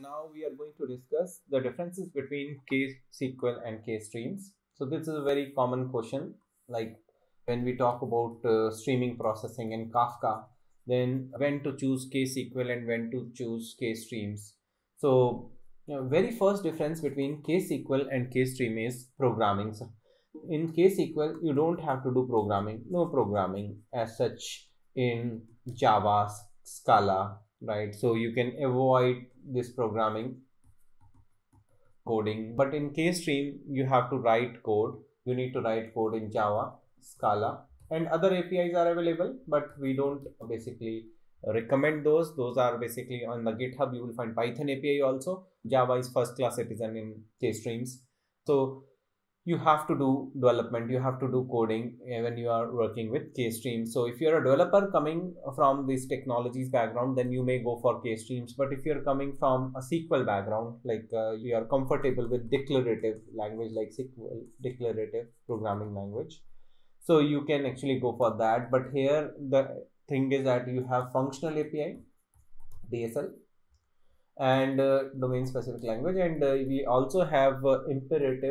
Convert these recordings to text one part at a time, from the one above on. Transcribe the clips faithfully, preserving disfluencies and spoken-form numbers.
now we are going to discuss the differences between K S Q L and KStreams. So this is a very common question, like when we talk about uh, streaming processing in Kafka, then when to choose K S Q L and when to choose KStreams. So you know, very first difference between K S Q L and KStream is programming. So in K S Q L, you don't have to do programming, no programming as such in Java, Scala, right? So you can avoid this programming coding, but in KStream you have to write code. You need to write code in Java, Scala, and other A P Is are available, but we don't basically recommend those. Those are basically on the GitHub. You will find Python A P I also. Java is first class citizen in KStreams. So you have to do development, you have to do coding when you are working with KStreams. So if you're a developer coming from these technologies background, then you may go for KStreams. But if you're coming from a S Q L background, like uh, you are comfortable with declarative language like S Q L, declarative programming language, so you can actually go for that. But here the thing is that you have functional A P I, D S L, and uh, domain specific language, and uh, we also have uh, imperative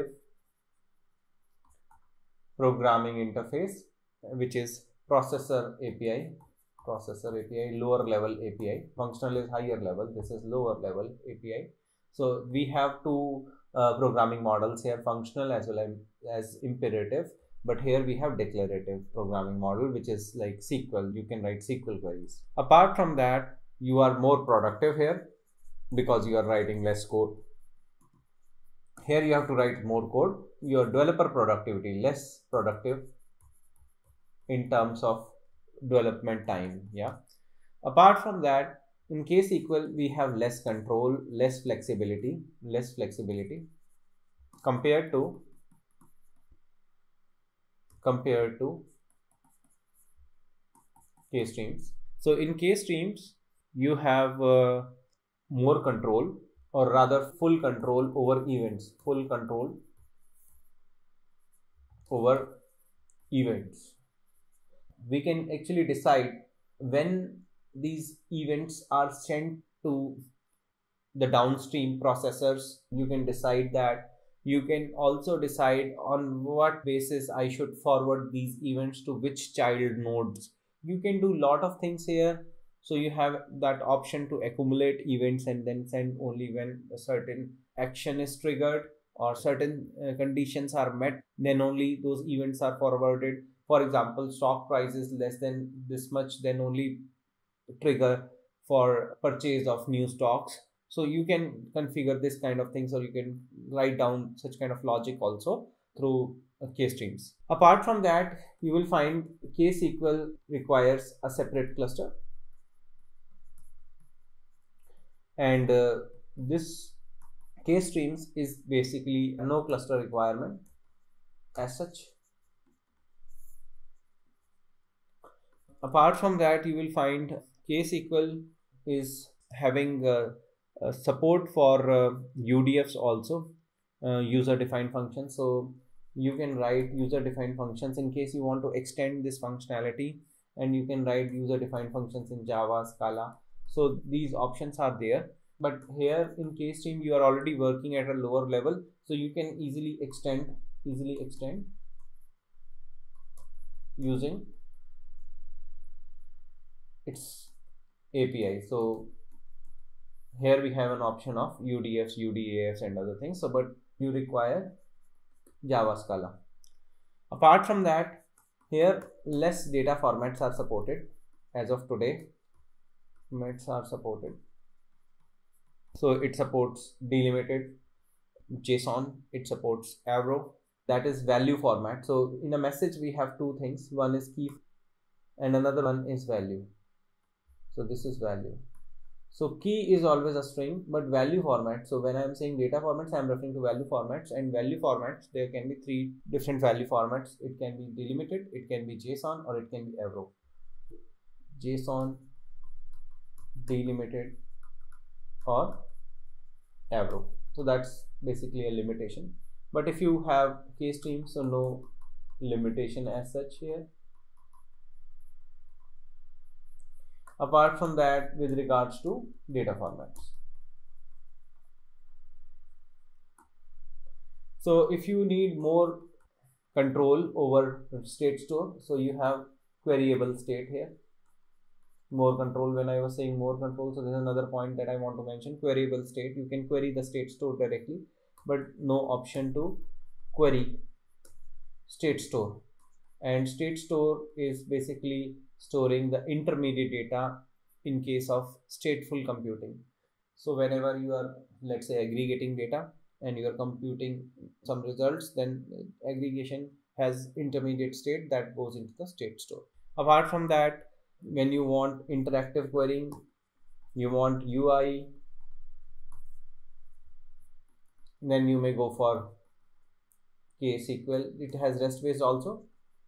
programming interface, which is processor A P I, processor A P I, lower level A P I. Functional is higher level, this is lower level A P I. So we have two uh, programming models here, functional as well as, as imperative, but here we have declarative programming model, which is like S Q L. You can write S Q L queries. Apart from that, you are more productive here because you are writing less code. Here you have to write more code. Your developer productivity less productive in terms of development time. Yeah. Apart from that, in K S Q L we have less control, less flexibility, less flexibility compared to compared to KStreams. So in KStreams you have uh, more control, or rather full control over events, full control over events. We can actually decide when these events are sent to the downstream processors. You can decide that. You can also decide on what basis I should forward these events to which child nodes. You can do a lot of things here. So you have that option to accumulate events and then send only when a certain action is triggered or certain uh, conditions are met, then only those events are forwarded. For example, stock price is less than this much, then only trigger for purchase of new stocks. So you can configure this kind of things, or you can write down such kind of logic also through uh, KStreams. Apart from that, you will find K S Q L requires a separate cluster. And uh, this KStreams is basically no cluster requirement as such. Apart from that, you will find K S Q L is having uh, uh, support for uh, U D Fs also, uh, user defined functions. So you can write user defined functions in case you want to extend this functionality, and you can write user defined functions in Java, Scala. So these options are there, but here in KStream you are already working at a lower level, so you can easily extend easily extend using its A P I. So here we have an option of U D Fs, U D A Fs and other things. So but you require Java, Scala. Apart from that, here less data formats are supported as of today. Formats are supported. So it supports delimited JSON, it supports Avro, that is value format. So in a message we have two things, one is key and another one is value. So this is value. So key is always a string, but value format, so when I am saying data formats, I am referring to value formats. And value formats, there can be three different value formats. It can be delimited, it can be JSON, or it can be Avro. JSON, delimited, or Avro. So that's basically a limitation. But if you have KStreams, so no limitation as such here. Apart from that, with regards to data formats, So if you need more control over state store, so you have queryable state here. More control, when I was saying more control, so this is another point that I want to mention. Queryable state, you can query the state store directly, but no option to query state store. And state store is basically storing the intermediate data in case of stateful computing. So whenever you are, let's say, aggregating data and you are computing some results, then aggregation has intermediate state that goes into the state store. Apart from that, when you want interactive querying, you want U I, then you may go for K S Q L. It has REST based also.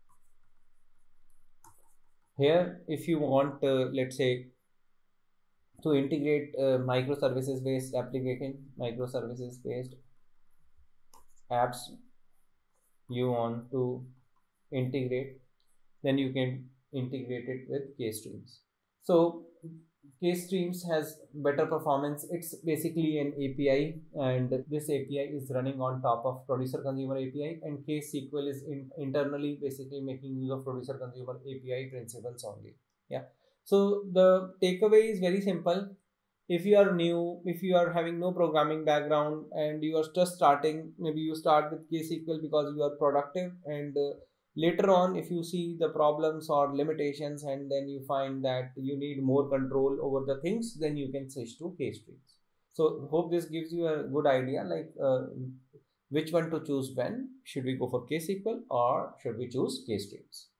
Here, if you want, uh, let's say, to integrate uh, microservices based application, microservices based apps you want to integrate, then you can integrate it with KStreams. So KStreams has better performance. It's basically an A P I, and this A P I is running on top of producer consumer A P I, and K S Q L is in, internally basically making use of producer consumer A P I principles only. Yeah. So the takeaway is very simple. If you are new, if you are having no programming background and you are just starting, maybe you start with K S Q L because you are productive, and uh, later on, if you see the problems or limitations and then you find that you need more control over the things, then you can switch to KStreams. So hope this gives you a good idea, like uh, which one to choose when. Should we go for K S Q L or should we choose KStreams?